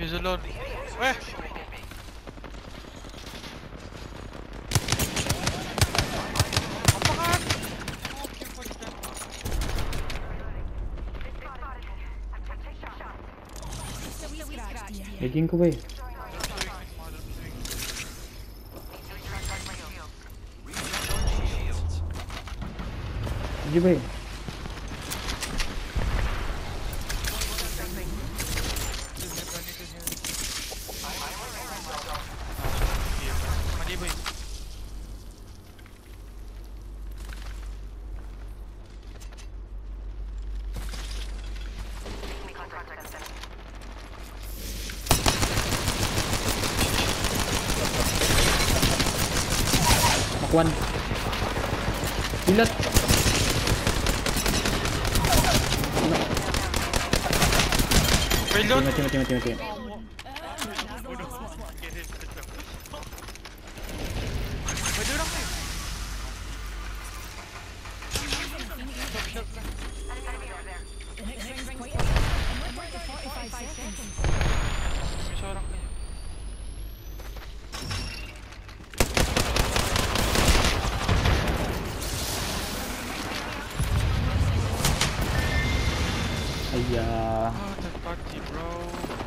He's alone. Weh! Apaan? Okay, fuck that. Lagging ko ba eh? Hindi ba eh? Makwan. Pilat. Reload. Mati. Pwede lang eh. May sorang kayo. Ayah. Oh, that party bro.